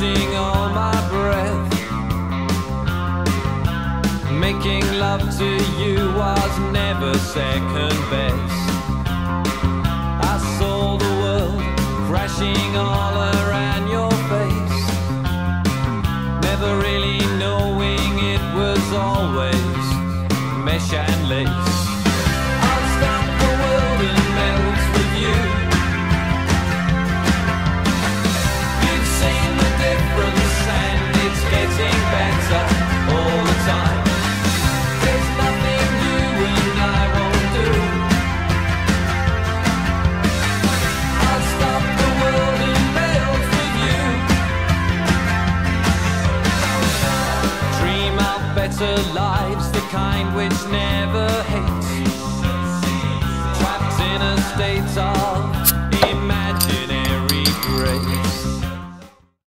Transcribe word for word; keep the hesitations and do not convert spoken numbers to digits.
losing all my breath. Making love to you was never second best. I saw the world crashing all around your face, never really knowing it was always mesh and lace. I'll stop the world and melt with you. You've seen the difference and it's getting better all the time. There's nothing you and I won't do. I'll stop the world and melt with you. Dream of better lives, the kind which never hates, trapped in a state of